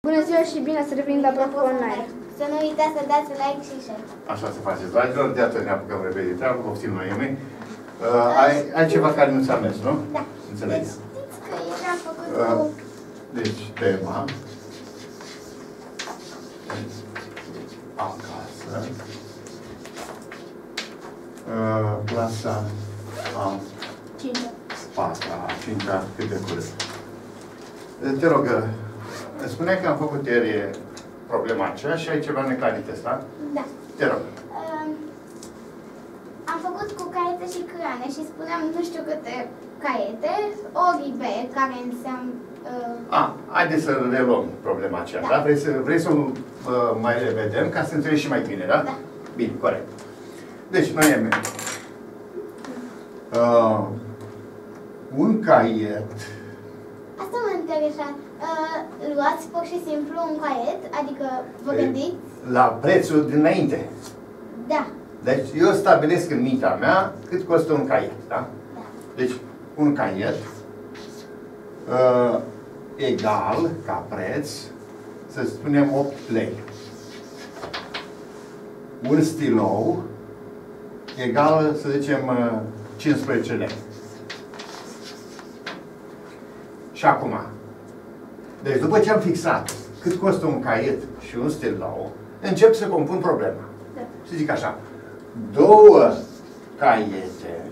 Bună ziua și bine ați revenit la Prof Online. Să nu uitați să dați like și share. Așa se face, dragilor, de atât ne apucăm repede de treabă, poftim noi, Emi. Ai ceva care nu ți-a mers, nu? Da. Înțelegi? Deci știți că eram făcut cu... Deci, tema. Acasă. Clasa a 4-a, 5-a, cât de curând. Te rog, îmi spuneai că am făcut ieri problema aceea și ai ceva neclarități, da? Da. Te rog. Am făcut cu caiete și creioane și spuneam nu știu câte caiete, ori B, care înseamnă... Haideți să reluăm problema aceea, da? Vrei să mai revedem ca să înțelegi și mai bine, da? Da. Bine, corect. Deci, noi am un caiet. Asta mă interesează. Luați pur și simplu un caiet, adică vă gândiți? La prețul dinainte. Da. Deci, eu stabilesc în mintea mea cât costă un caiet, da? Da. Deci, un caiet egal, ca preț, să spunem 8 lei. Un stilou egal, să zicem, 15 lei. Și acum, deci după ce am fixat cât costă un caiet și un stilou, încep să compun problema. Da. Și zic așa, 2 caiete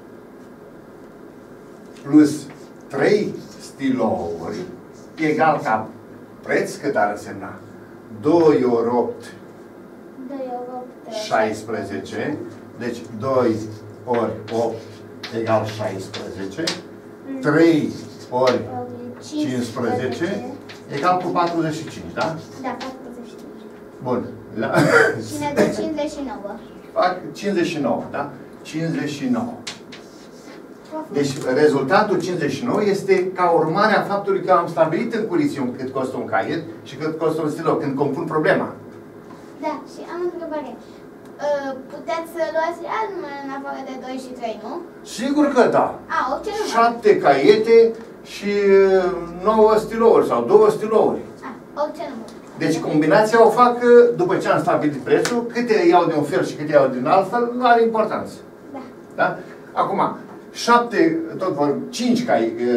plus 3 stilouri egal ca preț, cât ar însemna? 2 ori 8, 2 ori 8, 16. Deci 2 ori 8 egal 16. 3 ori 15 egal cu 45, da? Da, 45. Bun. Și ne dă 59. Fac 59, da? 59. Deci rezultatul 59 este ca urmare a faptului că am stabilit în culițiune cât costă un caiet și cât costă un stilou, când compun problema. Da, și am o întrebare. Puteți să luați alt număr în afară de 2 și 3, nu? Sigur că da. Orice număr. 7 caiete și 9 stilouri sau 2 stilouri. Orice număr. Deci combinația o fac după ce am stabilit prețul, câte iau de un fel și câte iau din alt fel, nu are importanță. Da. Da? Acum, 5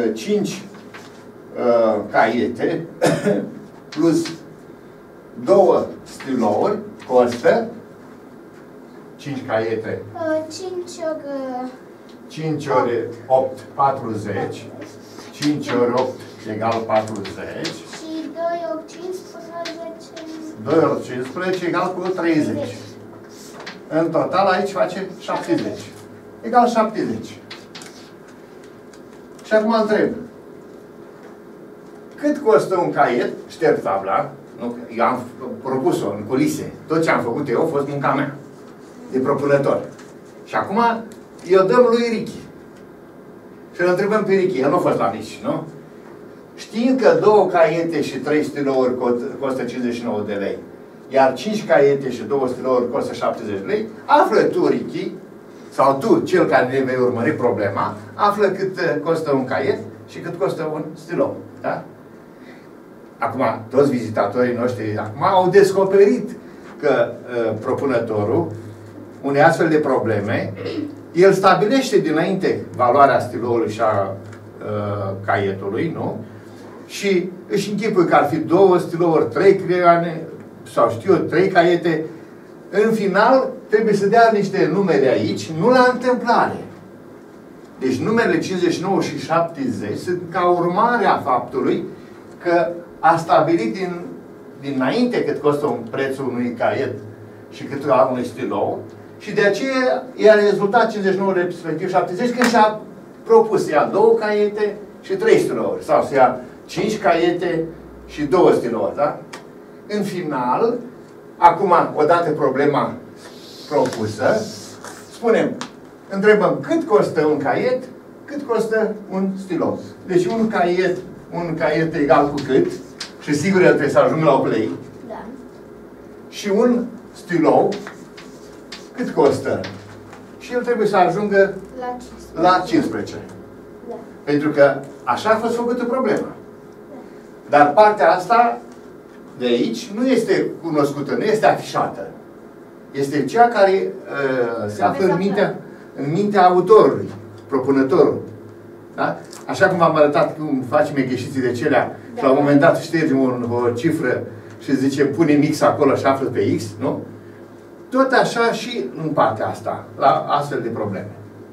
caiete plus 2 stilouri costă 5 caiete. 5 ori 8, 40. 5 ori 8 egal 40. Și 2 ori 15... 2 ori 15 egal cu 30. În total aici face 70. Egal 70. Și acum întreb. Cât costă un caiet? Șterg tabla. Nu, eu am propus-o în culise. Tot ce am făcut eu a fost munca mea. De propunător. Și acum eu dăm lui Ricky. Și îl întrebăm pe Ricky. El nu a fost la nici, nu? Știind că 2 caiete și 3 stilouri costă 59 de lei, iar 5 caiete și 2 stilouri costă 70 de lei, află tu, Ricky, sau tu, cel care ne vei urmări problema, află cât costă un caiet și cât costă un stilou. Da? Acum, toți vizitatorii noștri acum au descoperit că propunătorul unei astfel de probleme, el stabilește dinainte valoarea stiloului și a caietului, nu? Și își închipui că ar fi 2 stilouri, 3 creioane, sau știu eu, 3 caiete. În final, trebuie să dea niște numere aici, nu la întâmplare. Deci numerele 59 și 70 sunt ca urmare a faptului că a stabilit dinainte cât costă un prețul unui caiet și cât a unui stilou și de aceea i-a rezultat 59 respectiv 70 când și-a propus să ia 2 caiete și 3 stilouri sau să ia 5 caiete și 2 stilouri, da? În final, acum, odată problema propusă, spunem, întrebăm cât costă un caiet, cât costă un stilou. Deci un caiet egal cu cât, și sigur el trebuie să ajungă la 8 lei. Da. Și un stilou, cât costă? Și el trebuie să ajungă la 15. Da. Pentru că așa a fost făcută problema. Dar partea asta de aici nu este cunoscută, nu este afișată. Este cea care se află în mintea autorului, propunătorul. Da? Așa cum am arătat cum facem egheșiții de celea și la un moment dat ștergem o cifră și zicem punem X acolo și află pe X, nu? Tot așa și în partea asta, la astfel de probleme.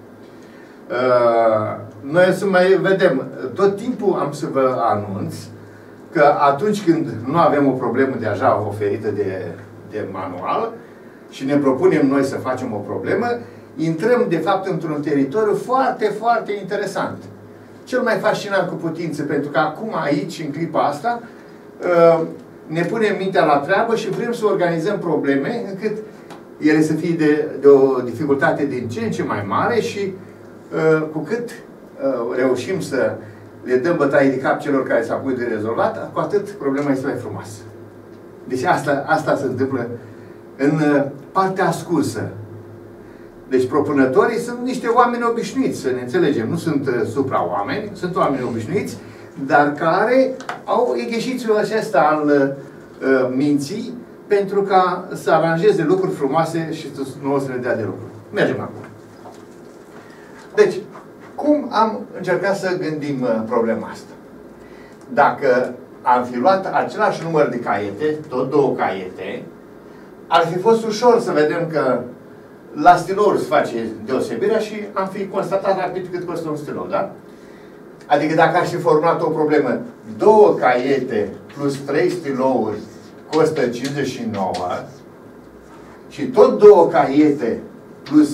Noi să mai vedem, tot timpul am să vă anunț că atunci când nu avem o problemă deja oferită de manual și ne propunem noi să facem o problemă, intrăm de fapt într-un teritoriu foarte, foarte interesant. Cel mai fascinant cu putință, pentru că acum aici, în clipa asta, ne punem mintea la treabă și vrem să organizăm probleme încât ele să fie de o dificultate din ce în ce mai mare și cu cât reușim să le dăm bătaie de cap celor care s-au pus de rezolvat, cu atât problema este mai frumoasă. Deci asta se întâmplă în partea ascunsă. Deci propunătorii sunt niște oameni obișnuiți, să ne înțelegem. Nu sunt supra-oameni, sunt oameni obișnuiți, dar care au egheșițiul acesta al minții pentru ca să aranjeze lucruri frumoase și nu o să le dea de lucru. Mergem acum. Deci, cum am încercat să gândim problema asta? Dacă am fi luat același număr de caiete, tot 2 caiete, ar fi fost ușor să vedem că la stilouri se face deosebirea și am fi constatat rapid cât costă un stilou, da? Adică dacă aș fi formulat o problemă, 2 caiete plus 3 stilouri costă 59 și tot 2 caiete plus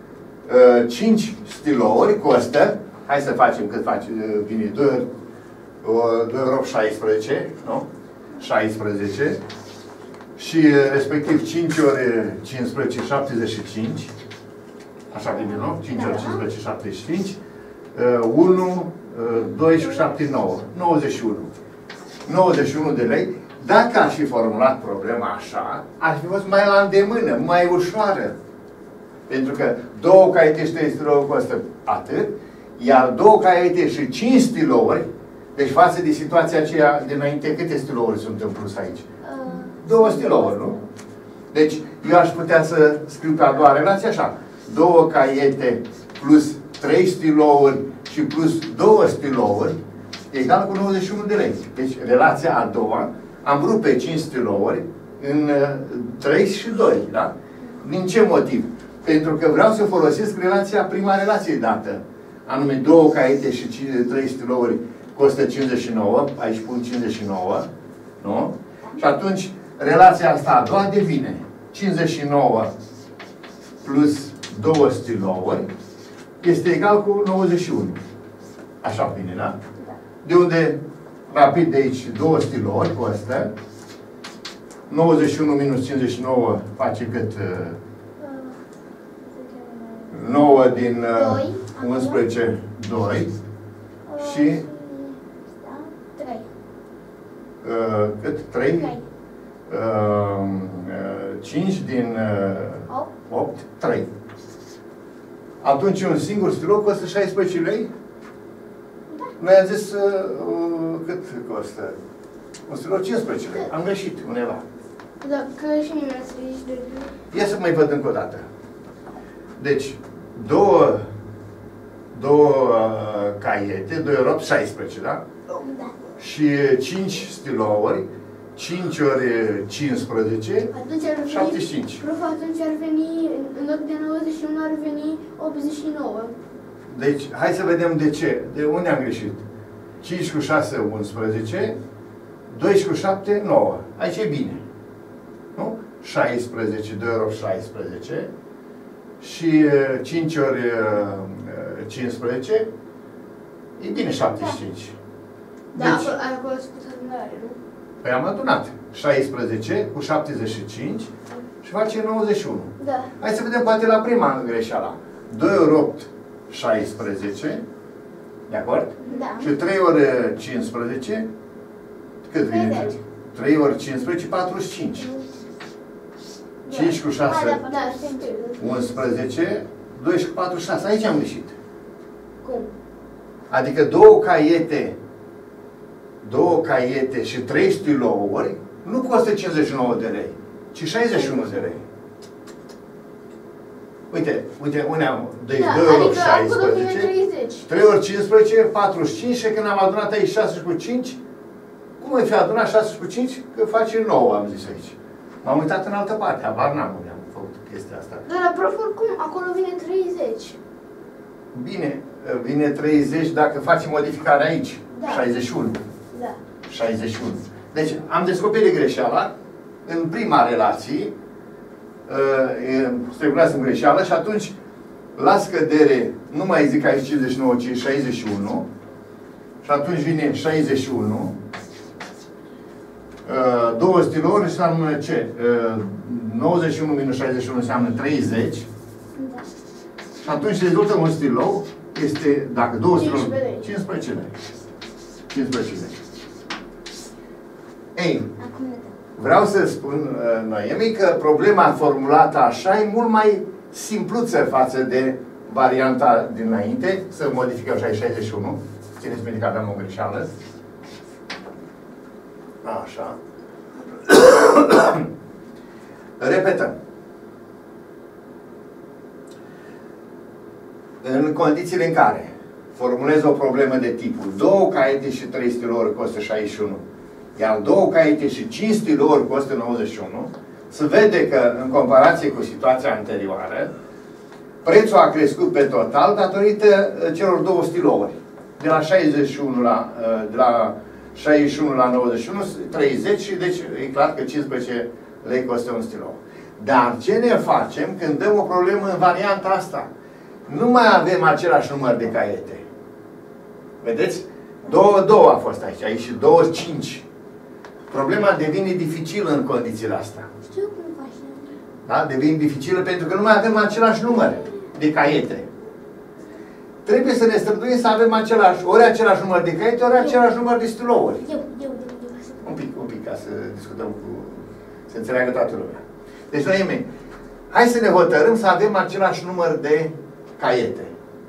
5 stilouri costă, hai să facem cât face, vine 2 euro 16, nu? 16 și respectiv 5 ori 15, 75, așa vine, nu? 5 ori 15, 75, 1, 2 și 7, 9, 91. 91 de lei. Dacă aș fi formulat problema așa, ar fi fost mai la îndemână, mai ușoară. Pentru că 2 caiete și 3 stilouri costă atât, iar 2 caiete și 5 stilouri, deci față de situația aceea dinainte, câte stilouri sunt în plus aici? 2 stilouri, nu? Deci, eu aș putea să scriu pe a doua relație așa. 2 caiete plus 3 stilouri și plus 2 stilouri egal cu 91 de lei. Deci, relația a doua, am rupt pe 5 stilouri în 3 și 2, da? Din ce motiv? Pentru că vreau să folosesc prima relație dată. Anume 2 caiete și 3 stilouri costă 59, aici pun 59, nu? Și atunci, relația asta a doua devine 59 plus 2 stilouri este egal cu 91. Așa bine, da? De unde, rapid de aici, 2 stilouri costă 91 minus 59 face cât? 9 din 11, 2 și 3. cât? 3? 5 din 8, 3. Atunci un singur stilou costă 16 lei? Da. Noi am zis cât costă? Un stilou 15 lei. Am greșit undeva. Dacă și mie mi-a scris de... Ia să mai văd încă o dată. Deci, 2 caiete, 2 euro 16, da? Da. Și 5 stilouri, 5 ori 15, atunci ar veni, 75. Prof, atunci ar veni, în loc de 91 ar veni 89. Deci, hai să vedem de ce. De unde am greșit? 5 cu 6, 11, 2 cu 7, 9. Aici e bine. Nu? 16, 2 euro 16 și 5 ori 15, e bine 75. Da, Deci, acolo se pus adunare, nu? păi am adunat 16 cu 75 și face 91. Da. Hai să vedem poate la prima greșeala. 2 ori 8, 16, de acord? Da. Și 3 ori 15, cât vine? 30. 3 ori 15, 45. 5 cu 6, Da, știu. 11, 2 cu 4, 6. Aici am greșit. Cum? Adică 2 caiete și 3 stilouri nu costă 59 de lei, ci 61 de lei. Uite, une am, deci 2 ori 16, 3 ori 15, 45 și când am adunat aici 6 cu 5, cum îi fi adunat 6 cu 5? Că face 9, am zis aici. M-am uitat în altă parte, habar n-am unde am făcut chestia asta. Dar, prof, oricum, acolo vine 30. Bine, vine 30 dacă facem modificarea aici. Da. 61. Da. 61. Deci am descoperit greșeala în prima relație, streculeasem greșeală și atunci la scădere nu mai zic aici 59, ci 61 și atunci vine 61. 2 stilouri înseamnă ce? 91 minus 61 înseamnă 30. Da. Și atunci rezultă un stilou, este, dacă 2 stilouri, 15 lei. 15 lei. Ei, vreau să spun, Noemi, că problema formulată așa e mult mai simpluță față de varianta dinainte, să modificăm și aici 61. Țineți minte că aveam o greșeală. Așa. Repetăm. În condițiile în care formulez o problemă de tipul 2 caiete și 3 stilouri costă 61, iar 2 caiete și 5 stilouri costă 91, se vede că, în comparație cu situația anterioară, prețul a crescut pe total datorită celor 2 stilouri. De la 61 la 91, 30 și deci e clar că 15 lei costă un stilou. Dar ce ne facem când dăm o problemă în varianta asta? Nu mai avem același număr de caiete. Vedeți? 2 a fost aici, aici și 2 5. Problema devine dificilă în condițiile astea. Știu cum faci. Da? Devine dificilă pentru că nu mai avem același număr de caiete. Trebuie să ne străduim să avem același număr de caiete, ori același număr de stilouri. Un pic, ca să discutăm să înțeleagă toată lumea. Deci, noi mei, hai să ne hotărâm să avem același număr de caiete.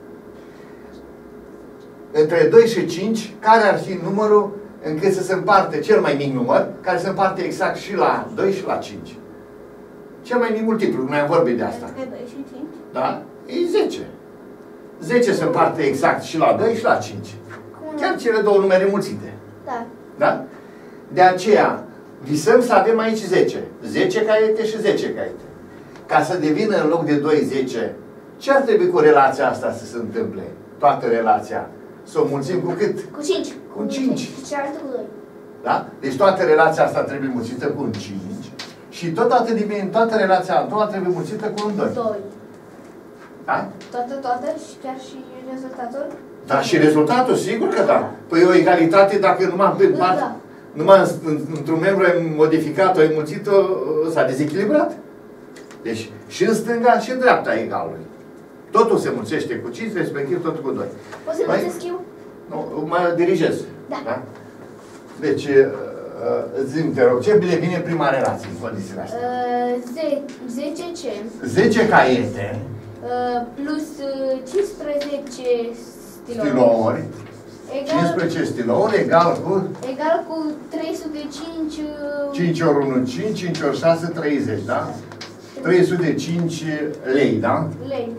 Între 2 și 5, care ar fi numărul încât să se împarte cel mai mic număr, care se împarte exact și la 2 și la 5? Cel mai mic multiplu, noi am vorbit de asta. Între 2 și 5? Da? E 10. 10 se împarte exact și la 2 și la 5. Chiar cele două numere mulțite. Da. Da? De aceea, visăm să avem aici 10. 10 caiete și 10 caiete. Ca să devină în loc de 2, 10, ce ar trebui cu relația asta să se întâmple? Toată relația. Să o mulțim cu cât? Cu 5. Cu 5. Și cealaltă cu 2. Da? Deci toată relația asta trebuie mulțită cu un 5. Și toată relația a doua trebuie mulțită cu un 2. 2. Da? Toată și chiar și rezultatul? Da, și rezultatul, sigur că da. Păi o egalitate dacă numai într-un membru ai modificat-o, ai mulțit-o, s-a dezechilibrat. Deci și în stânga și în dreapta egalului. Totul se mulțește cu 5, respectiv totul cu 2. Poți să mulțesc eu? Nu, mă dirigez. Da. Deci, zi-mi, te rog, ce devine prima relație în condițiile astea? 10 ce? 10 caiete plus 15 stilouri. 15 stilouri egal cu? Egal cu 305... 5 ori 1, 5, 5 ori 6, 30, da? 305 lei, da? Lei.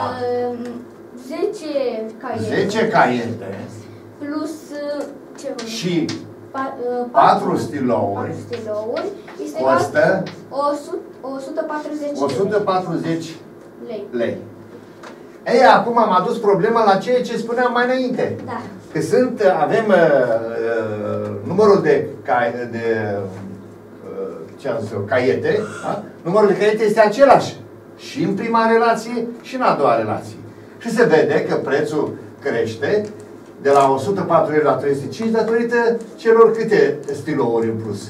10 caiete. 10 caiete. Plus ce vă? Și 4 stilouri. Este costă 140 lei. Ei, acum am adus problema la ceea ce spuneam mai înainte. Da. Că avem numărul de caiete, da? Numărul de caiete este același și în prima relație și în a doua relație. Și se vede că prețul crește de la 140 la 305 datorită celor câte stilouri în plus.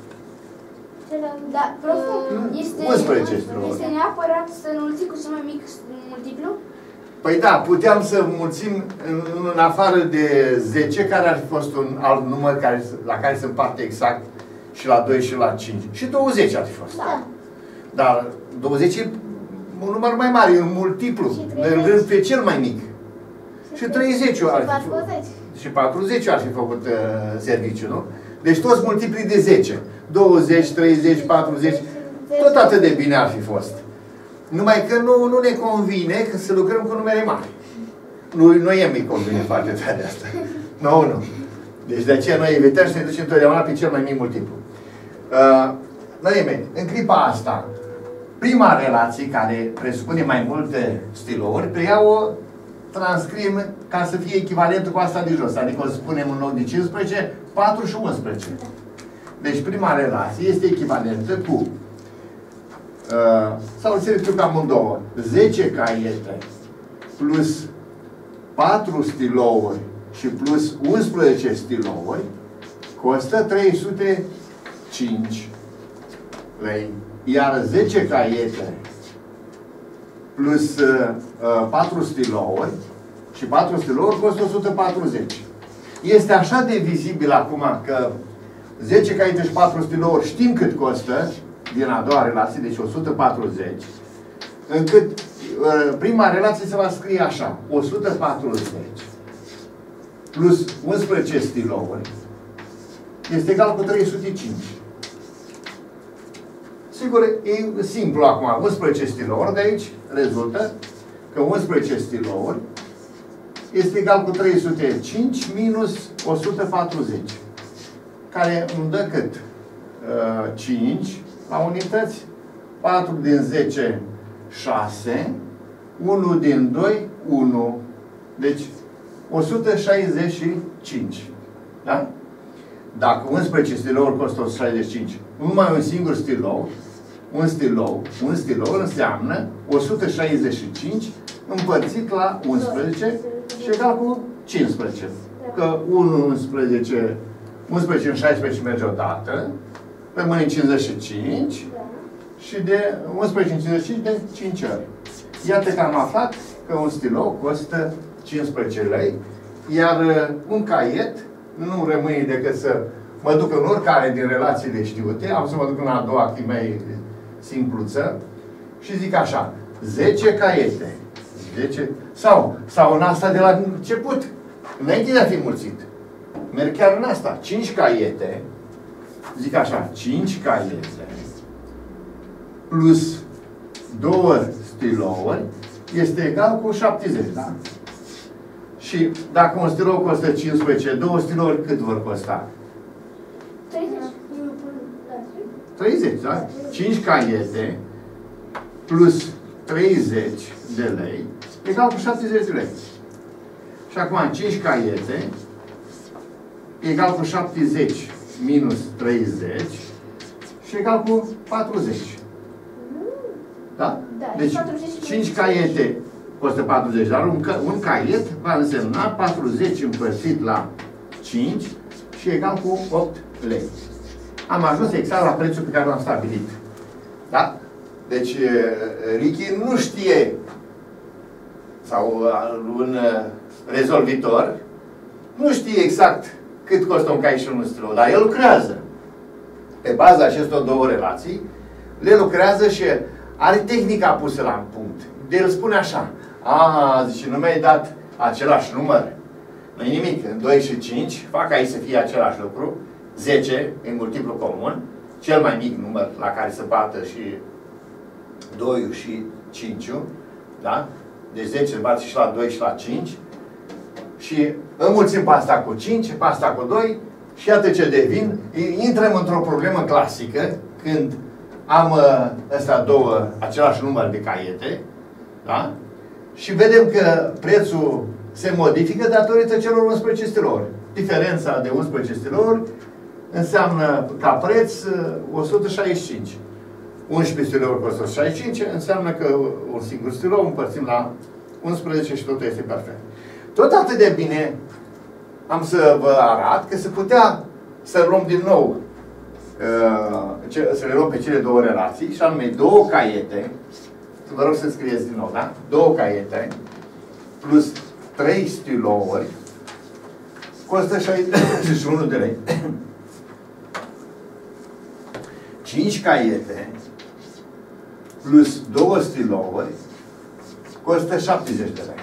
Da, este 11 stilouri. Este neapărat să înmulțim cu cel mai mic multiplu? Păi da, puteam să mulțim în afară de 10, care ar fi fost un alt număr la care se împarte exact și la 2 și la 5. Și 20 ar fi fost. Da. Dar 20 e un număr mai mare, e un multiplu. În rând pe cel mai mic. Și 30 ar fi făcut. Și 40 ar fi făcut serviciu, nu? Deci toți multipli de 10. 20, 30, 40, tot atât de bine ar fi fost. Numai că nu ne convine că să lucrăm cu numere mari. Nu îi convine foarte tare asta. Nu. Deci de aceea noi evităm și ne ducem întotdeauna pe cel mai mic multiplu. Dragii mei, în clipa asta, prima relație care presupune mai multe stilouri, o transcriem ca să fie echivalentul cu asta de jos. Adică o să spunem în loc de 15, 4 și 11. Deci prima relație este echivalentă cu sau să le ca amândouă, 10 caiete plus 4 stilouri și plus 11 stilouri costă 305 lei. Iar 10 caiete plus 4 stilouri și 4 stilouri costă 140. Este așa de vizibil acum că 10 caiete și 4 stilouri știm cât costă din a doua relație, deci 140, încât prima relație se va scrie așa: 140 plus 11 stilouri este egal cu 305. Sigur, e simplu acum. 11 stilouri, de aici rezultă că 11 stilouri este egal cu 305 minus 140, care îmi dă cât? 5 la unități, 4 din 10, 6, 1 din 2, 1. Deci 165. Da? Dacă 11 stilouri costă 165, numai un singur stilou, un stilou înseamnă 165 împărțit la 11 și egal cu 15. Că 11 în 16 merge odată, rămâne 55 și de 11 în 55 de 5 ori. Iată că am aflat că un stilou costă 15 lei, iar un caiet nu rămâne decât să mă duc în oricare din relațiile știute, am să mă duc în a doua, că e mai simpluță, și zic așa: 10 caiete. 10, sau în asta de la început, înainte de a fi mulțit. Merg chiar în asta. 5 caiete, zic așa, 5 caiete plus 2 stilouri este egal cu 70, da? Și dacă un stilou costă 15, 2 stilouri cât vor costa? 30, da? 5 caiete plus 30 de lei egal cu 70 de lei. Și acum 5 caiete egal cu 70 minus 30 și egal cu 40. Da? Deci 5 caiete costă 40, dar un caiet va însemna 40 împărțit la 5 și egal cu 8 lei. Am ajuns exact la prețul pe care l-am stabilit. Da? Deci Ricky nu știe, sau un rezolvitor nu știe exact cât costă un caiet și un stilou, dar el lucrează. Pe baza acestor două relații, le lucrează și are tehnica pusă la punct. De el spune așa: zice, nu mi-ai dat același număr. Nu-i nimic. În 2 și 5 fac aici să fie același lucru. 10 e multiplu comun. Cel mai mic număr la care se bată și 2 și 5. Da? Deci 10 se bate și la 2 și la 5. Și înmulțim pe asta cu 5, pe asta cu 2. Și iată ce devin. Intrăm într-o problemă clasică când am astea două, același număr de caiete. Da? Și vedem că prețul se modifică datorită celor 11 stilouri. Diferența de 11 stilouri înseamnă ca preț 165. 11 stilouri costă 165, înseamnă că un singur stilou împărțim la 11 și totul este perfect. Tot atât de bine am să vă arăt că se putea să luăm din nou, să le luăm pe cele două relații, și anume 2 caiete. Vă rog să scrieți din nou, da? 2 caiete plus 3 stilouri costă 61 de lei. 5 caiete plus 2 stilouri costă 70 de lei.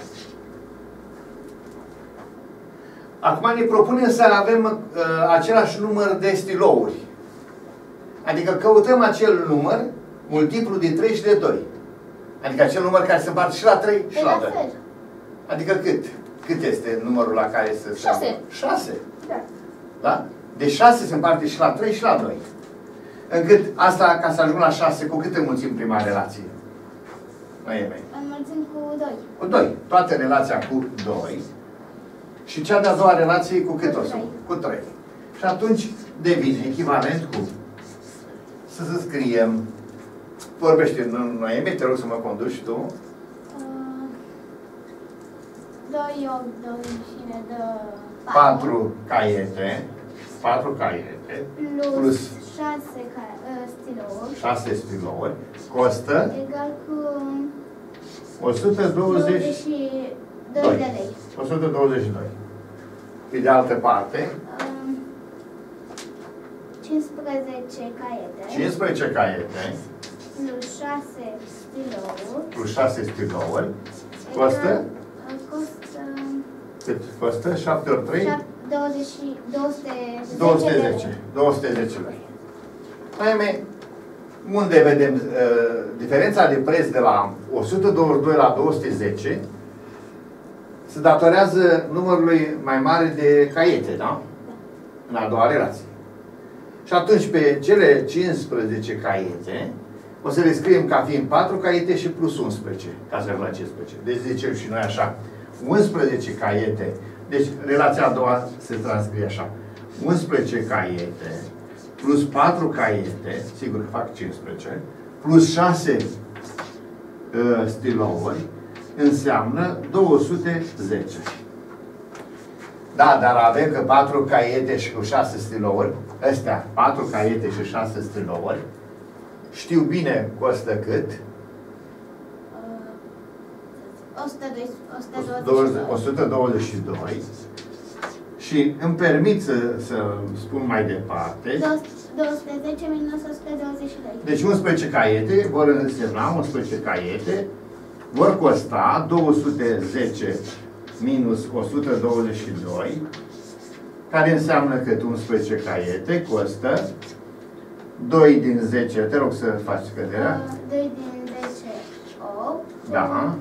Acum ne propunem să avem același număr de stilouri. Adică căutăm acel număr multiplu de 3 și de 2. Adică acel număr care se împarte și la 3 și la 2. Adică cât? Cât este numărul la care se... 6. 6. Da. Da? Deci 6 se împarte și la 3 și la 2. Încât asta, ca să ajung la 6, cu cât înmulțim prima relație? Înmulțim cu 2. Cu 2. Toată relația cu 2. Și cea de-a doua relație cu cât o să? Cu 3. Și atunci devine echivalent cu... Să scriem... Vorbește în Noemie, te rog să mă conduci tu. 2, 8, 2 și ne dă 4 caiete. 4 caiete. Plus 6 stilouri. 6 stilouri. Costă? Egal cu 122 de lei. 122. Pe de altă parte, 15 caiete. 15 caiete. Plus 6 stilouri. Plus 6 stilouri. Costă? Costă... Cât costă? 7 ori 3? 210 lei. Mai unde vedem diferența de preț de la 122 la 210 se datorează numărului mai mare de caiete, da? În a doua relație. Și atunci pe cele 15 caiete o să le scriem ca fiind 4 caiete și plus 11, ca să ajungem la 15. Deci zicem și noi așa, 11 caiete. Deci relația a doua se transcrie așa. 11 caiete plus 4 caiete, sigur că fac 15, plus 6 stilouri, înseamnă 210. Da, dar avem că 4 caiete și cu 6 stilouri, astea, 4 caiete și 6 stilouri, știu bine costă cât? 122. Și îmi permit să spun mai departe. 210 minus 122. Deci 11 caiete vor însemna 11 caiete vor costa 210 minus 122, care înseamnă cât 11 caiete costă 2 din 10, te rog să faci scăderea. 2 din 10, 8. Da.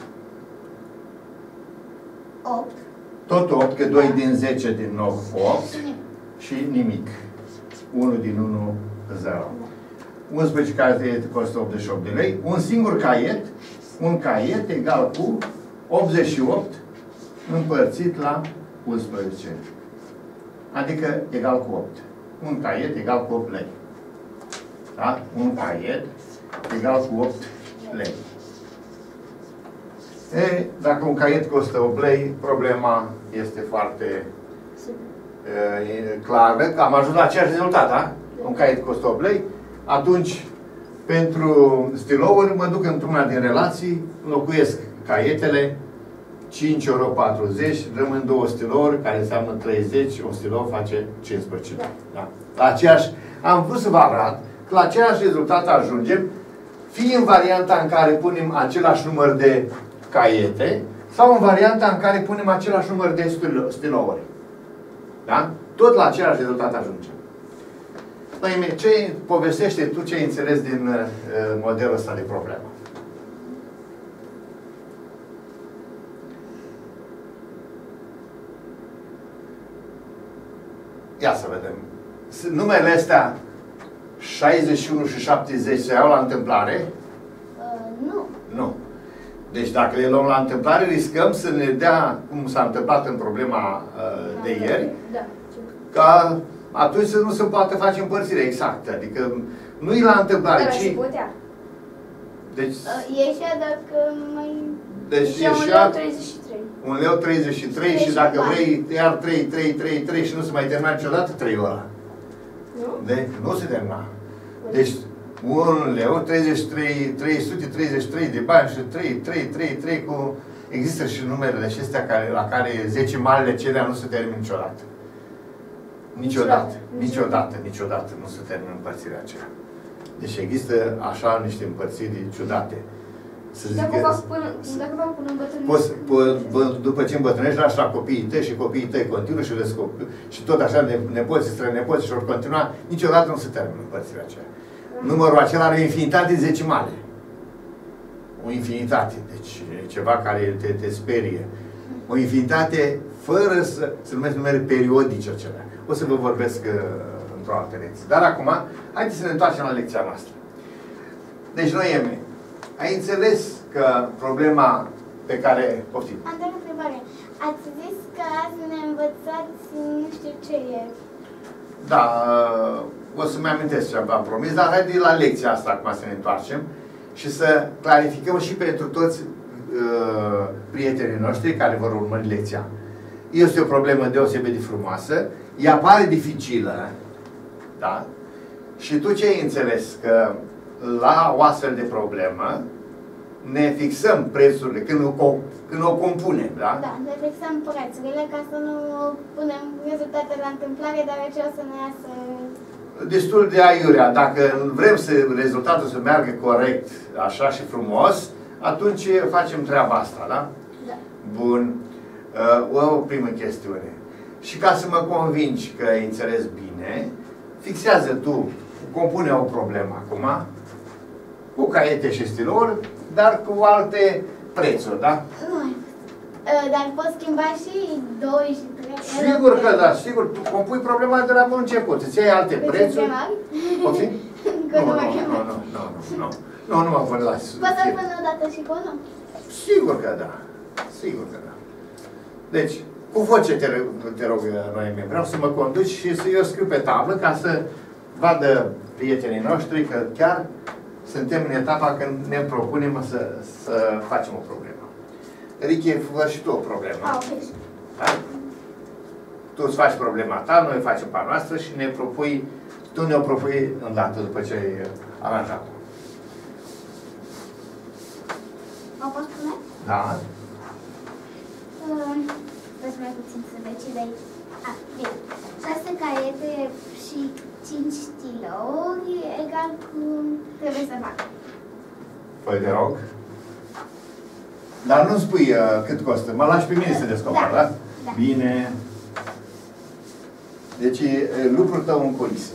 8. Tot 8, că 2 din 10 din nou 8 și nimic. 1 din 1, 0. 11 caiete costă 88 de lei. Un caiet egal cu 88 împărțit la 11. Adică egal cu 8. Un caiet egal cu 8 lei. Da? Un caiet egal cu 8 lei. E, dacă un caiet costă 8 lei, problema este foarte clară, că am ajuns la același rezultat, da? Un caiet costă 8 lei, atunci pentru stilouri mă duc într-una din relații, înlocuiesc caietele, 5 euro 40, rămân 2 stilouri, care înseamnă 30, un stilou face 15. Da? La aceeași, am vrut să vă arăt că la același rezultat ajungem, fie în varianta în care punem același număr de caiete, sau în varianta în care punem același număr de stilouri. Da? Tot la același rezultat ajungem. Păi, ce povestește tu, ce ai înțeles din modelul ăsta de problemă? Ia să vedem. Numele astea 61 și 70 se iau la întâmplare? Nu. Nu. Deci dacă le luăm la întâmplare, riscăm să ne dea, cum s-a întâmplat în problema de ieri, ca atunci să nu se poată face împărțire exactă. Adică nu-i la întâmplare, Dar ci... se putea. Deci... Ieșea dacă mai... Deci Și 1,33 lei. 1,33 lei și dacă vrei, iar 3 și nu se mai termina niciodată 3 ora. Nu? Deci nu se termina. Deci 1 leu, 333 de bani și 3 cu... Există și numerele acestea la care 10 malele cerea nu se termină niciodată. Niciodată nu se termină împărțirea aceea. Deci există așa niște împărțiri ciudate. Să Și zic dacă că fac până îmbătrânesc. după ce îmbătrânești, lași la copiii tăi și copiii tăi continuă și vezi copii, și tot așa nepoții, strănepoții și vor continua, niciodată nu se termină împărțirea aceea. Numărul acela are o infinitate decimale. O infinitate, deci ceva care te sperie. O infinitate fără să se numesc numere periodice acelea. O să vă vorbesc într-o altă lecție. Dar acum, haideți să ne întoarcem la lecția noastră. Deci, Noemi, ai înțeles că problema pe care... Poftim. Am doar o întrebare. Ați zis că azi ne învățați nu știu ce e. Da, o să-mi amintesc ce v-am promis, dar haide la lecția asta acum să ne întoarcem și să clarificăm și pentru toți prietenii noștri care vor urmări lecția. Este o problemă deosebit de frumoasă, ea pare dificilă, da? Și tu ce ai înțeles? Că la o astfel de problemă ne fixăm prețurile când o compunem, da? Da, ne fixăm prețurile ca să nu punem rezultatele la întâmplare, dar ce o să ne iasă... Destul de aiurea. Dacă vrem să rezultatul să meargă corect, așa și frumos, atunci facem treaba asta, da? Da. Bun. O primă chestiune. Și ca să mă convingi că ai înțeles bine, fixează tu, compune o problemă acum, cu caiete și stilouri, dar cu alte prețuri, da? Nu. Dar pot schimba și 2 și 3. Sigur că da, sigur. Tu compui problema de la bun început. Îți iei alte prețuri. Poftim? Nu mă vă las. Poți să-l pun o dată și cu unul? Sigur că da. Sigur că da. Deci, cu voce te rog, Noemi, vreau să mă conduci și să eu scriu pe tablă ca să vadă prietenii noștri că chiar suntem în etapa când ne propunem să facem o problemă. Ricky, fă și tu o problemă. Da? Tu îți faci problema ta, noi facem pe a noastră și tu ne-o propui îndată după ce ai aranjat-o. O pot spune? Da. Vreți mai puțin să decid aici. Bine. 6 caiete și 5 stilouri egal cu... trebuie să fac. Păi te rog. Dar nu spui cât costă. Mă lași pe mine să descoper, da? Da. Bine. Deci e lucrul tău în culise.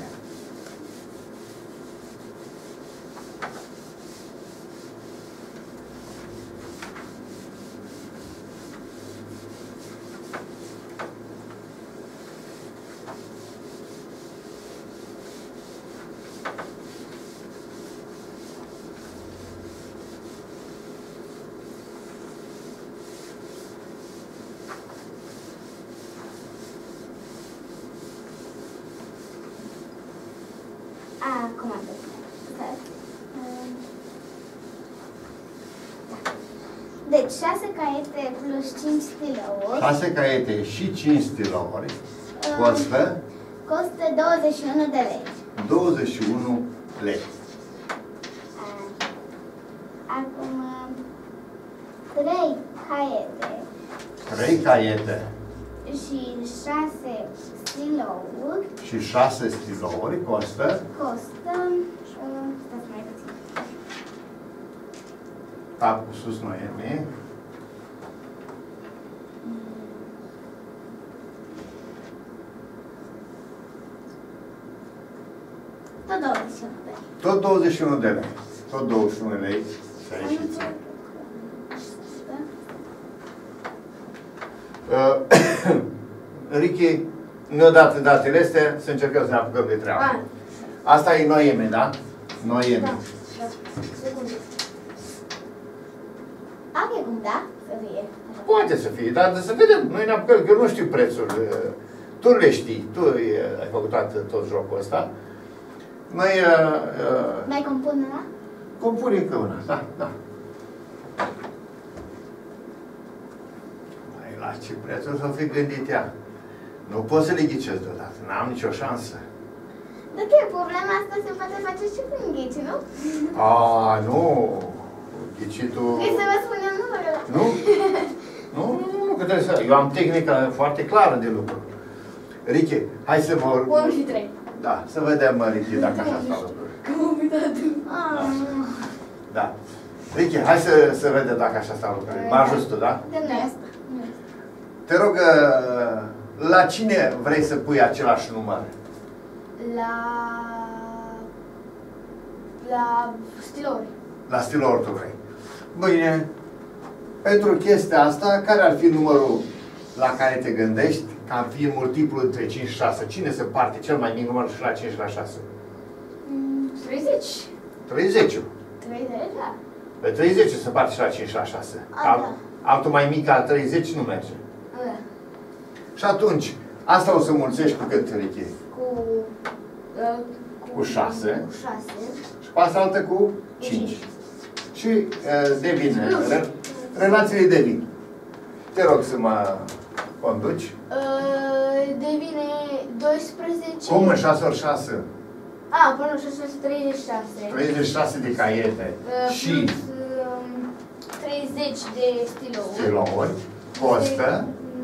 Acum am dat. Deci 6 caiete plus 5 stilouri. 6 caiete și 5 stilouri costă? Costă 21 de lei. 21 lei. Acum 3 caiete. 3 caiete. Și 6 stilouri. Și 6 stilouri costă? Costă... stați mai puțin. Capul sus, Noemi. Tot 21 de lei. Tot 21 de lei. Tot 21 lei. Și aici. Ricky, ne-a dat datele astea, să încercăm să ne apucăm de treabă. Asta e Noemi, da? Noemi. Da. Are cum, da? Să fie. Poate să fie, dar să vedem. Noi ne apucăm, că eu nu știu prețul. Tu le știi, tu ai făcut tot jocul ăsta. Noi... Mai compun ăla? compun încă una, da, da. Mai la ce prețul să fi gândit ea? Nu pot să le ghicesc deodată, n-am nicio șansă. Ok, problema asta se poate face și prin ghici, nu? Nu. Ghicitul... Vrei să vă spunem numărul? Nu? Nu, că trebuie să... Eu am tehnica foarte clară de lucru. Ricky, hai să vă... 1 și 3. Da, să vedem, Ricky, dacă așa stau lucrurile. Da. Ricky, hai să vedem dacă așa stau lucrurile. Mă ajut tu, da? De noi asta. Te rog, la cine vrei să pui același număr? La stilouri. La stilouri tu vrei. Bine, pentru chestia asta, care ar fi numărul la care te gândești ca fiind multiplu între 5 și 6? Cine se parte cel mai mic număr și la 5 și la 6? 30. 30. 30, da. Pe 30 se parte și la 5 și la 6. Altul mai mic ca 30 nu merge. Da. Și atunci, asta o să mulțești cu cât, Ricky? Cu 6. Cu 6. Și pe asta altă cu 5. Și devine, relațiile devin. Te rog să mă conduci. Devine 12. Cum în 6 ori 6? Până 6 36. 36 de caiete și plus 30 de stilouri costă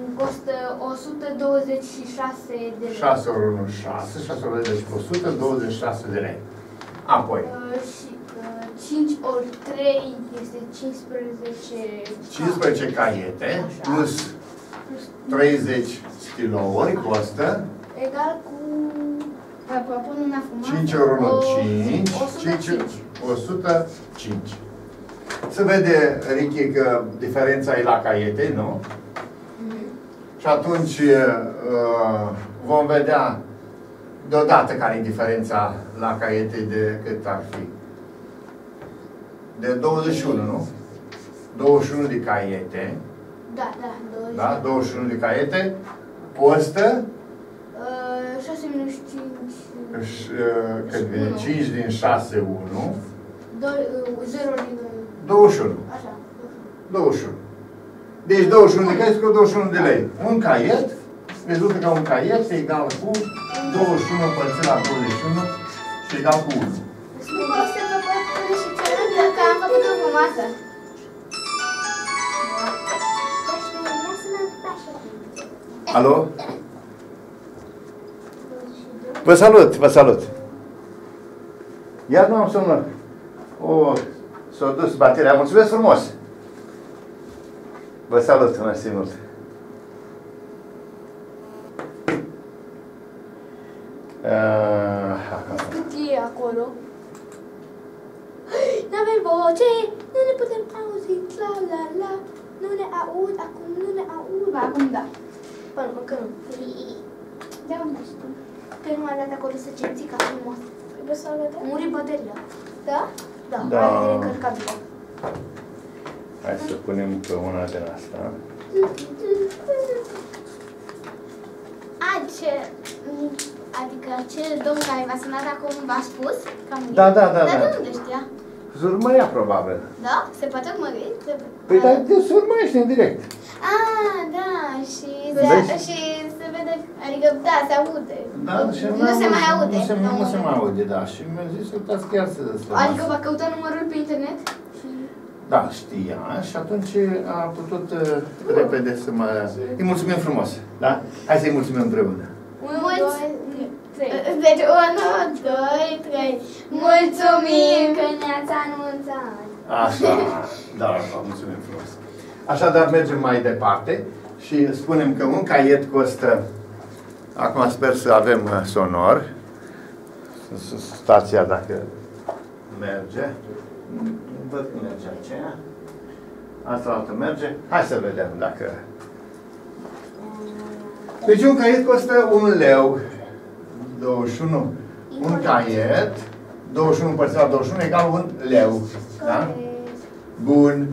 126 de lei. 6 ori 1, 6, 6 ori 10, 126 de lei. Apoi Și 5 ori 3 este 15. 15 caiete Așa. plus 30 stilouri costă Egal cu... Propun una frumoasă. 5 ori 1, 5, 105. 105. Se vede, Ricky, că diferența e la caiete, nu? Și atunci vom vedea deodată care e diferența la caiete de cât ar fi. De 21, nu? 21 de caiete. Da, 21. Da? 21 de caiete costă 6 minus 5. cât vine? 5 din 6, 1. 0 din 21. Așa. 21. Deci 21 de caiete cu 21 de lei. Un caiet rezultă ca un caiet egal cu 21 împărțit la 21 și egal cu 1. Nu pot să vă pot pune și cealaltă, că am făcut-o frumoasă. Alo? Vă salut, vă salut. Iar nu am sunat. S-a dus bateria. Mulțumesc frumos. Vă salut, mersi mult. Cât e acolo? N-avem voce, nu ne putem auzi, la la la. Nu ne aud, acum nu ne aud. Ba, acum da. Până că nu. De unde știu? Că nu mai dat acolo să cerți ca frumos. Trebuie să arăte? Muri bateria. Da? Da. Hai de încărcabilă. Hai să punem pe una de asta. Adică acel domn care v-a sunat acum v-a spus? Da. Dar de unde știa? Se urmărea probabil. Da? Se poate urmări? Păi dar se urmărește în direct. Da, și se vede, adică da, se aude. Da, și nu se mai aude. Nu se mai aude, da. Și mi-a zis să uitați chiar să Adică va căuta numărul pe internet? Da, știa și atunci a putut repede să mă... Îi mulțumim frumos, da? Hai să-i mulțumim împreună. 1, 2, 3. Deci 1, 2, 3. Mulțumim că ne-ați anunțat. Așa, da, mulțumim frumos. Așadar, mergem mai departe și spunem că un caiet costă... Acum sper să avem sonor. Stația dacă merge. Văd că merge aceea. Asta altă merge. Hai să vedem dacă... Deci un caiet costă 1 leu. 21. Un caiet. 21 împărțit la 21 egal 1 leu. Da? Bun.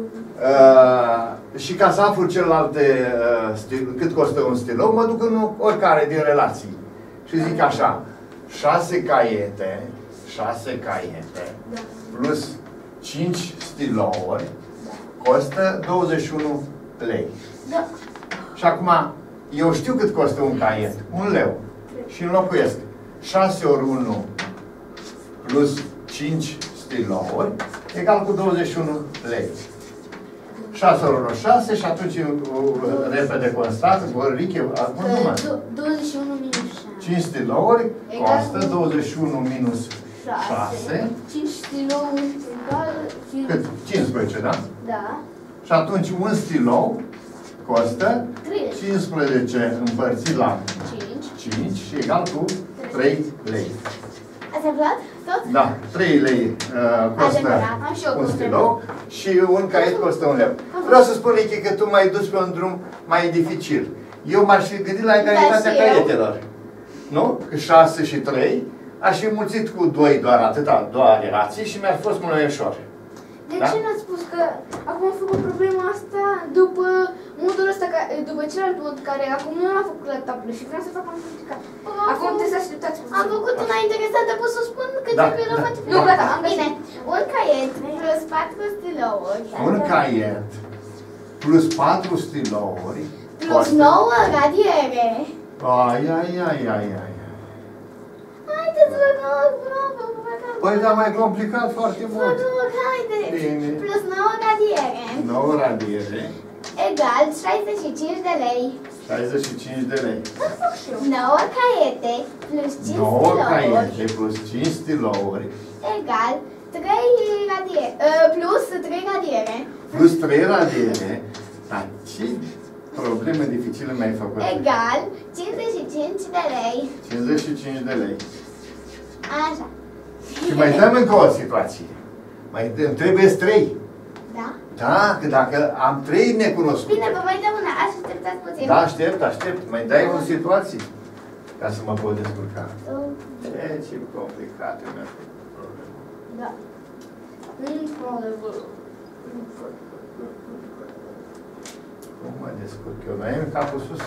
Și ca să aflu celelalte cât costă un stilou, mă duc în oricare din relații. Și zic așa. 6 caiete plus 5 stilouri costă 21 lei. Da. Și acum, eu știu cât costă un caiet. 1 leu. Și înlocuiesc 6 ori 1 plus 5 stilouri egal cu 21 lei. 6 ori 1, 6 și atunci repede constat, Ricky, acum numai. 21 minus 6. 5 stilouri costă 21 minus 6. 5 stilouri egal... Cât? 15, da? Da. Și atunci un stilou costă 3. 15 împărțit la 5 și egal cu 3 lei. Ați aflat tot? Da, 3 lei costă Adevărat, am și eu un cu stilou și un caiet costă 1 leu. Vreau să spun, Ricky, că tu m-ai dus pe un drum mai dificil. Eu m-aș fi gândit la egalitatea Da, și eu. caietelor. Nu? Că 6 și 3, aș fi mulțit cu 2 doar atâta, doar relații și mi-ar fost mult mai ușor. De Da? ce n-ați spus că acum am făcut problema asta după modul ăsta, după celălalt mod care acum nu l-am făcut la tablă și vreau să fac mai complicat. Acum trebuie să așteptați puțin. Am făcut una interesantă, pot să spun că Da, trebuie da. luat. Nu, gata, am Bine, găsit. un caiet plus 4 stilouri. Un caiet plus 4 stilouri Plus 9 radiere. Ai, ai, ai, ai, ai. Haideți, vă rog, Păi, dar mai complicat foarte vă mult. rog, haideți. Bine. Plus 9 radiere. 9 radiere, Egal 65 de lei. 65 de lei. 9 caiete plus 5 9 stilouri. caiete plus 5 stilouri Egal 3 radiere. Plus 3 radiere. plus 3 radiere. Dar ce probleme dificile mi-ai făcut? Egal 55 de lei. 55 de lei. Așa. Și mai dăm încă o situație. Mai îmi trebuie 3. Da? Da, că dacă am 3 necunoscute. Bine, vă mai dăm una. Așteptați puțin. Da, aștept. Mai dai o situație ca să mă pot descurca. Ce complicate mi-a făcut problema. Da. Într-adevăr. Cum mă descurc eu? Mai am capul sus.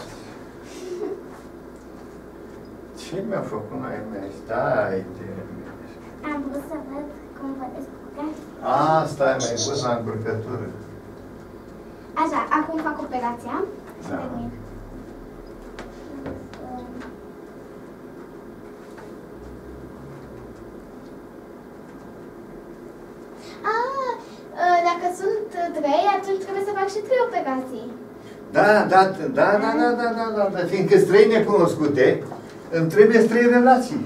Ce mi-a făcut mai mea? Stai de... Am vrut să văd cum vă descurcați. Stai, mai pus la încurcătură. Așa, acum fac operația. Da. Termin. Dacă sunt 3, atunci trebuie să fac și 3 operații. Da, fiindcă-s 3 necunoscute, îmi trebuie 3 relații.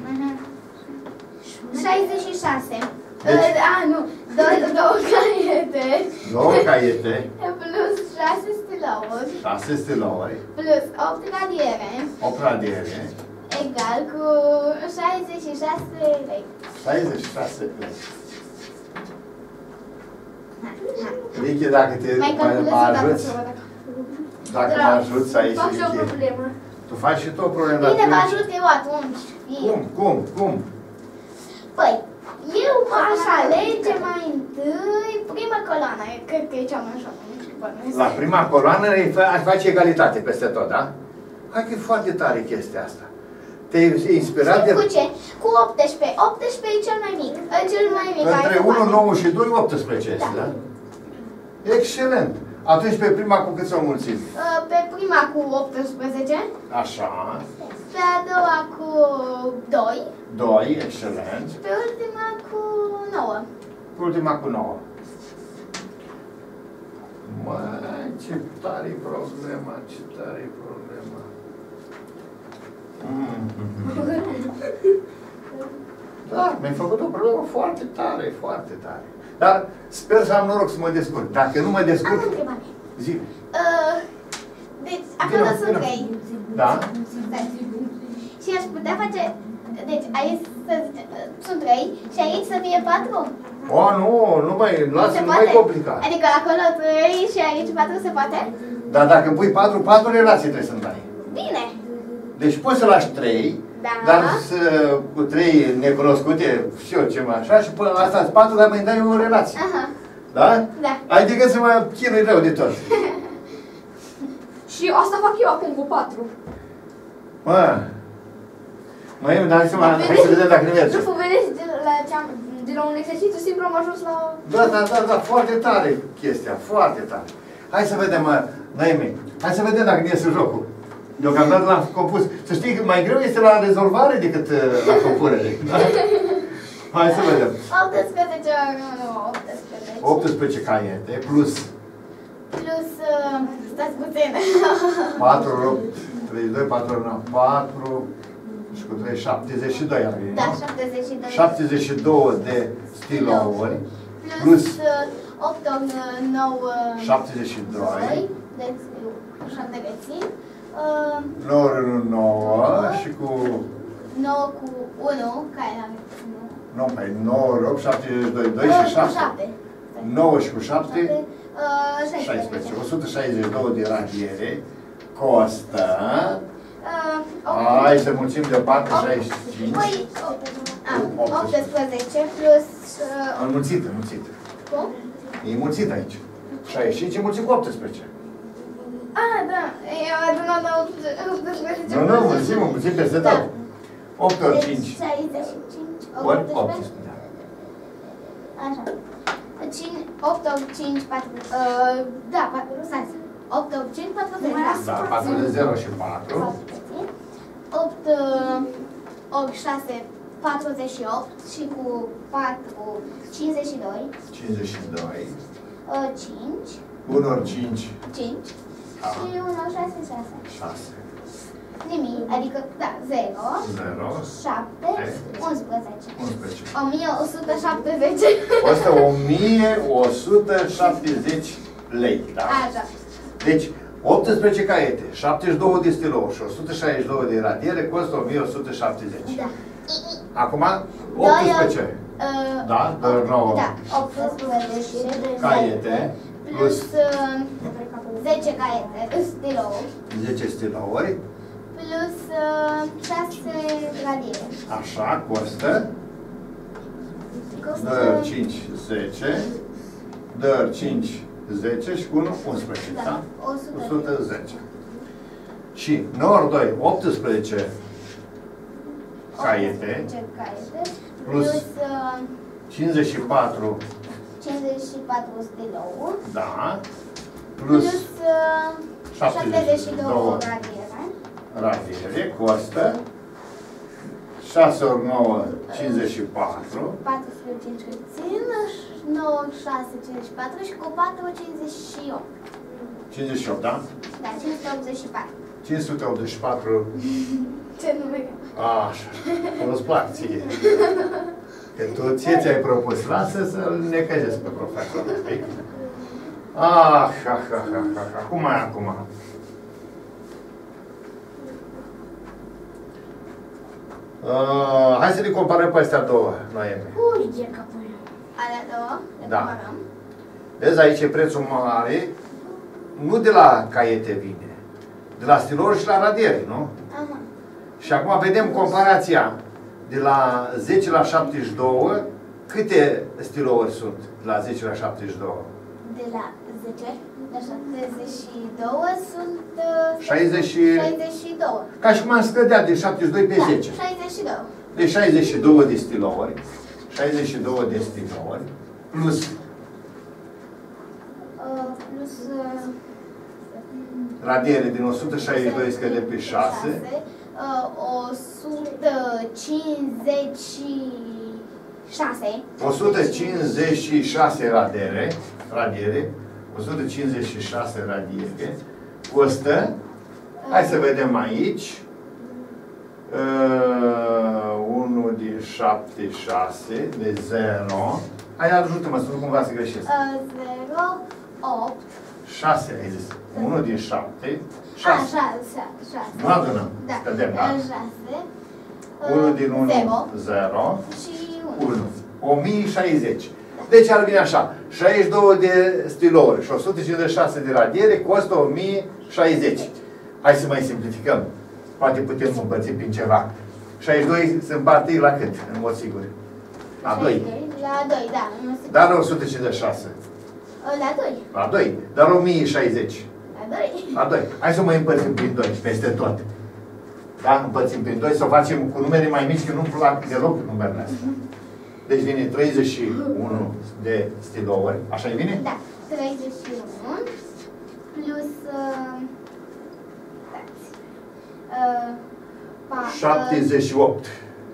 66. Deci- Nu. 2 caiete. 9 caiete, Plus 6 stilouri. 6 stilouri, Plus 8 radiere. 8 radiere, Egal cu 66 lei. 66 lei. Ricky, dacă te Mai calculez mă dacă ajuți, să văd dacă mă ajuți aici, fac și o Ricky, problemă. tu faci și tu o problemă. Bine, vă atunci. ajut eu atunci. Cum? Păi, eu aș alege mai întâi prima coloană. Cred că e cea mai ușoară. Nu știu, bănuiesc. La prima coloană aș face egalitate peste tot, da? Hai că e foarte tare chestia asta. Te-ai inspirat de... Cu ce? Cu 18. 18 e cel mai mic. Cel mai mic. Între 1, 9 și 2, 18 este, da? Excelent. Atunci pe prima cu cât s-au mulțit? Pe prima cu 18. Așa. Pe a doua cu 2. 2, excelent. Și pe ultima cu 9. Ultima cu 9. Măi, ce tare-i problema, ce tare-i problema. Da, mi-ai făcut o problemă foarte tare, foarte tare. Dar sper să am noroc să mă descurc. Dacă nu mă Am descurc, o întrebare. zi. Deci, acolo Vino, sunt vino. 3. Da? Și aș putea face... Deci, aici să zice, sunt 3 și aici să fie 4. O, nu mai, lasă, nu mai complicat. Adică acolo 3 și aici 4 se poate? Dar dacă pui 4 relații trebuie să-mi dai. Bine. Deci poți să lași 3, Da. dar cu 3 necunoscute, și eu ceva așa, și până la asta 4, dar mai dai o relație. Aha. Da? Da. Ai decât să mă chinui rău de tot. Și asta fac eu acum cu 4. Măi, dar hai să vedem dacă ne merge. Nu vedeți de la un exercițiu simplu am ajuns la... Da, foarte tare chestia, foarte tare. Hai să vedem, Naimi, hai să vedem dacă ne iese jocul. Deocamdată l-am compus. Să știi că mai greu este la rezolvare decât la compunere. Da? Hai să vedem. 18 nu, 18. 18 caiete plus Plus, stați puțin. 4, 8, 32, 4, 9, 4, Și cu 3, 72 ar veni, Da, nu? 72. 72 de stilouri Plus 8 ori 9... 72. Deci 7 rețin. 9 ori 1, 9 și cu... 9 cu 1, care am... Nu, mai 9 ori 8, 72, 2 și 7. 9 și cu 7, 16. 162 de radiere costă... Hai să mulțim de 4, 65. Păi, 18 plus... Înmulțit. Cum? E mulțit aici. 65 e mulțit cu 18. Da. Eu adunat la 18. Nu, mulțim peste tot. 8 ori 5. 65 Ori 18. Așa. 8 ori 5, 4... Da, 6. 8 ori 5, 40. Da, 4 de 0 și 4. 8 ori 6, 48 și cu 4, 52. 52. 5. 1 ori 5. 5. Da. Și 1 ori 6, 6. 6. Nimic, adică, da, 0. 0. 7. 11. 11. 1170. Costă 1170 lei, da? Așa. Deci, 18 caiete, 72 de stilouri și 162 de radiere costă 1170. Da. Acum, 18. Da, doar 9 Da, 18 caiete plus plus 10 caiete, stilouri, 10 stilouri. plus 6 radiere. Așa, costă 2 ori 5, 10. 2 ori 5, 10 și cu 1, 11, da? 110. Și 9 ori 2, 18 caiete, 18 caiete, plus plus 54, 54 stilouri, da, plus plus 72 72 radiere, radiere, costă 6 ori 9, 54, 45 țin, 9, 6, 54 și cu 4, 58. 58, da? Da, 584. 584, Ce nume? așa, nu-ți plac ție. Că tu ți-ai propus, lasă să-l necăjesc pe profesor un pic. Acum. Hai să le comparăm pe astea două, Noemi. Uite capul. Alea două? Le Da. comparăm. Vezi, aici e prețul mare, nu de la caiete vine, de la stilouri și la radiere, nu? Aha. Și acum vedem comparația de la 10 la 72, câte stilouri sunt de la 10 la 72? De la 10 la 72 sunt 62. Ca și cum am scădea de 72 pe 10. 62. Deci 62 de stilouri, 62 de stilouri, plus Plus radiere din 162 scăde pe 6, 156. 156 radiere, 156 radiere, costă, hai să vedem aici, 1 din 7, 6, de 0, hai ajută-mă să nu cumva să greșesc. 0, 8. 6 ai zis, 1 din 7, 6. 6. 6. Nu adunăm, Da. scădem, da? 6. 1 din 1, 0. 0. Și 1. 1060. Deci ar veni așa, 62 de stilouri și 156 de radiere costă 1060. Hai să mai simplificăm. Poate putem împărți prin ceva. 62 se împarte la cât, în mod sigur? La 2. La 2, da. Dar la 156. La 2. La 2. Dar 1060. La 2. La 2. Hai să mai împărțim prin 2, peste tot. Da? Împărțim prin 2, să o facem cu numere mai mici, că nu-mi plac deloc numerele astea. Deci vine 31 de stilouri. Așa-i vine? Da. 31 plus 78.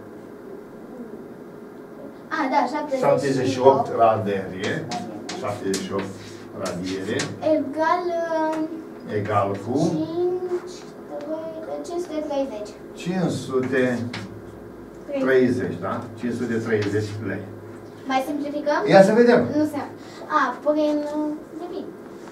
Da, 78 radiere. 78 radiere. Egal Egal cu 530. 530, da? 530 lei. Mai simplificăm? Ia să vedem. Nu se... A, prin nimic.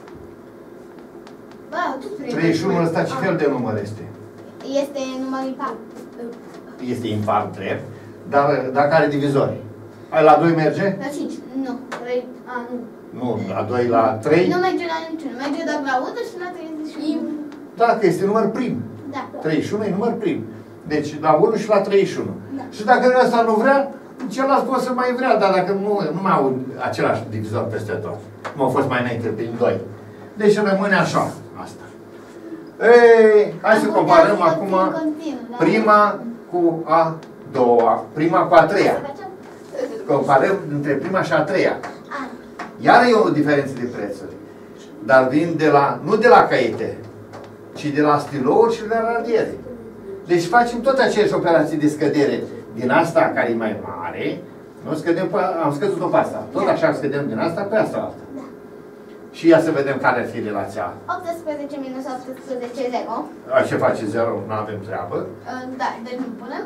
Bă, tu 31 ăsta ce fel de număr este? este număr impar. Este impar drept, dar dacă are divizori. Ai la 2 merge? La 5, nu. 3, nu. Nu, la 2, la 3. Nu merge la niciun. Merge doar la 1 și la 31. Dacă este număr prim. Da. 31 e număr prim. Deci la 1 și la 31. Da. Și dacă ăsta nu vrea, celălalt poate să mai vrea, dar dacă nu mai au același divizor peste tot. Cum au fost mai înainte prin 2. Deci rămâne așa, asta. Ei, hai să comparăm acum prima cu a doua, prima cu a treia. Comparăm între prima și a treia. Iar e o diferență de prețuri. Dar vin de la, nu de la caiete, ci de la stilouri și de la radiere. Deci facem tot aceleași operații de scădere din asta care e mai mare. Nu scădem pe, am scăzut-o pe asta. Tot așa scădem din asta pe asta alta. Da. Și ia să vedem care ar fi relația. 18 minus 18, 0. Așa face 0, nu avem treabă. Da, deci nu punem.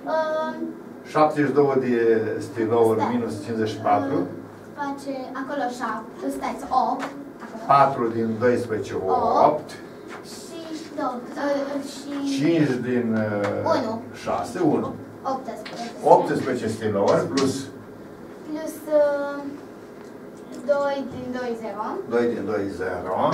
72 de stilouri minus 54. Face acolo 7, stai, 8. 4 din 12, 8. Și 2, și 5 din 1. 6, 1. 18. 18 stilouri plus Plus 2 din 2, 0. 2 din 2, 0.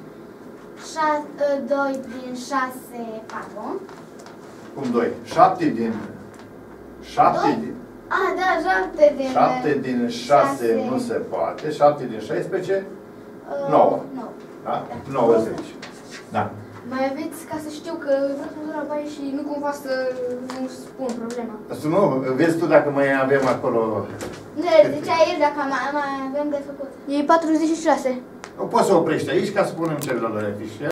2 din 6, 4. Cum 2? 7 din 7 din Da, 7 din 7 din 6 nu se poate. 7 din 16 9. 9. Da? 90. Da. Mai aveți ca să știu că vreau să la baie și nu cumva să nu spun problema. Să nu, vezi tu dacă mai avem acolo. Nu, zicea el dacă mai avem de făcut. E 46. Poți să oprești aici ca să punem celelalte fișiere.